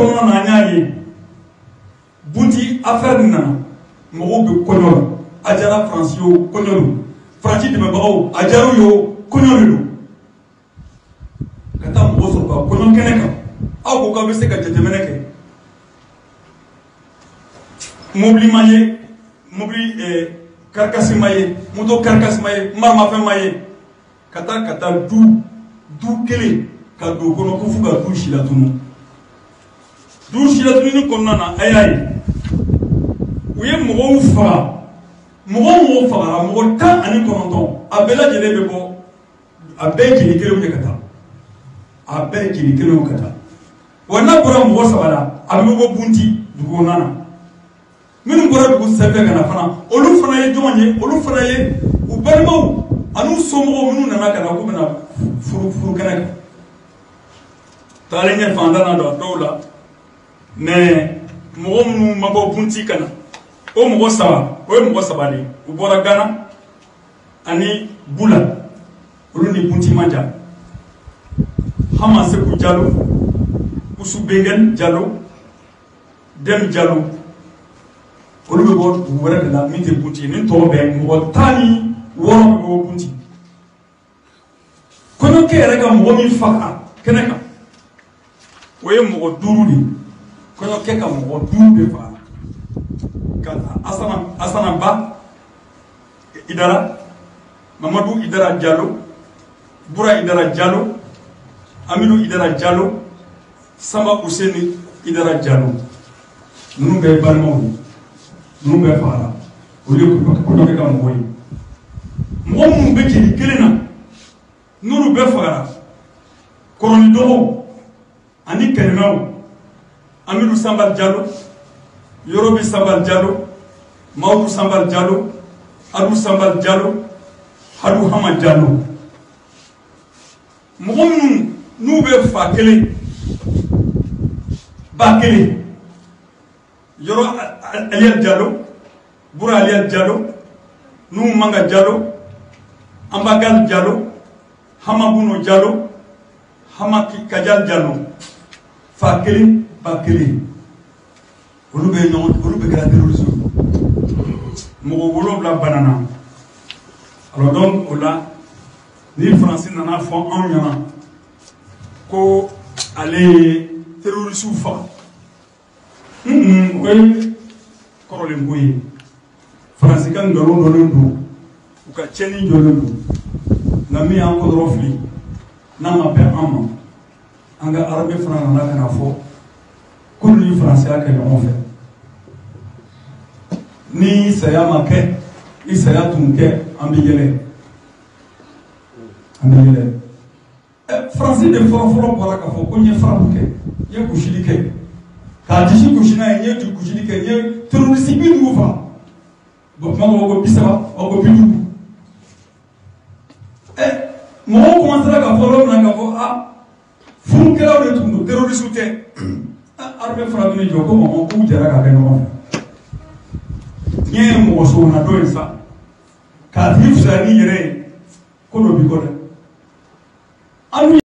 kɔnɔna na an y'a ye Bunti affaire nin nana mɔgɔw bɛ kɔɲɔ la a diyara Faransi ye o kɔɲɔ don Faransi dɛmɛbagaw a diyara u ye o kɔɲɔ de don ka taa mɔgɔ sɔrɔ ka kɔɲɔ kɛnɛ kan aw ko k'aw bɛ se ka jateminɛ kɛ mobili ma ye mobili karikasi ma ye moto karikasi ma ye maramafɛn ma ye ka taa du kelen ka don kɔnɔ ko fo ka du si latunu du si latununi kɔnɔna na a y'a ye u ye mɔgɔw faga mɔgɔ fagara mɔgɔ 19 a bɛɛ lajɛlen bɛ bɔ a bɛɛ jeli kelenw de ka taa a bɛɛ jeli kelenw ka taa wa n'a bɔra mɔgɔ 3 la a bɛ bɔ Bunti dugu kɔnɔna na minnu bɔra dugu sanfɛ ka na fana olu fana ye jɔn ye olu fana ye u balimaw ani somɔgɔw minnu nana ka na ko bɛna furu kɛnɛ kan taalen ɲɛ fantan na don dɔw la mais mɔgɔ minnu ma bɔ Bunti ka na o mɔgɔ 3 o ye mɔgɔ 3 de u bɔra Gana ani Bula olu ni Bunti man jan Hama Seku Jalo Usu Bengen Jalo Dem Jalo olu bɛ bɔ dugu wɛrɛ de la min tɛ Bunti ni tɔw bɛ mɔgɔ 16 bɛ bɔ Bunti kɔɲɔkɛ yɛrɛ ka mɔgɔ min faga kɛnɛ kan o ye mɔgɔ 5 de kɔɲɔkɛ ka mɔgɔ 5 de faga ka Asana Ba Idara Mamadou Idara Diallo Bura Idara Diallo Amidou Idara Diallo Samba Ouseni Idara Diallo ninnu bɛɛ ye balimaw ye ninnu bɛɛ fagara olu ye kɔɲɔkɛ ka mɔgɔ ye mɔgɔ minnu bɛ jeli kelen na n'olu bɛɛ fagara kɔrɔni dɔgɔw ani kɛlɛmɛw Amidou Sambal Diallo Yorobi Sambal Diallo Maodo Sambal Diallo Adou Sambal Diallo Hadou Hama Diallo mɔgɔ minnu n'u bɛ fa kelen ba kelen Yoro Aliel Diallo Bura Aliel Diallo Nuhu Manga Diallo Ambagal Diallo Hama Buno Diallo Hama Kajal Diallo fa kelen ba kelen olu bɛ kɛra terroriste mɔgɔ 7 banana alors donc o la ni Faransi nana fɔ anw ɲɛna ko ale ye terroriste faga o ye kɔrɔlen ko ye Faransi ka ngalon dɔlen don u ka tiɲɛni jɔlen don nka min y'an kɔ dɔrɔn fili n'a ma bɛn an ma an ka armée fana nana ka na fɔ ko ni Faransi y'a kɛ ɲɔgɔn fɛ ni saya ma kɛ ni saya tun kɛ an bɛ yɛlɛ Faransi de fɔlɔ bɔra k'a fɔ ko n ye farabu kɛ n ye gosili kɛ k'a disi gosi n'a ye n ye gosili kɛ n ye terroriste 50 faga bon tuma dɔw ko 30 aw ko 50 mɔgɔw commencera ka fɔ yɔrɔ min na k'a fɔ furukɛlaw de tun don terroriste tɛ armée fana bɛ jɔ ko mɔgɔw k'u jɛra ka kɛ ɲɔgɔn fɛ n ye mɔgɔ sogona dɔ ye sa k'a tigi fisaya ni yɛrɛ ye ko dɔ b'i kɔ dɛ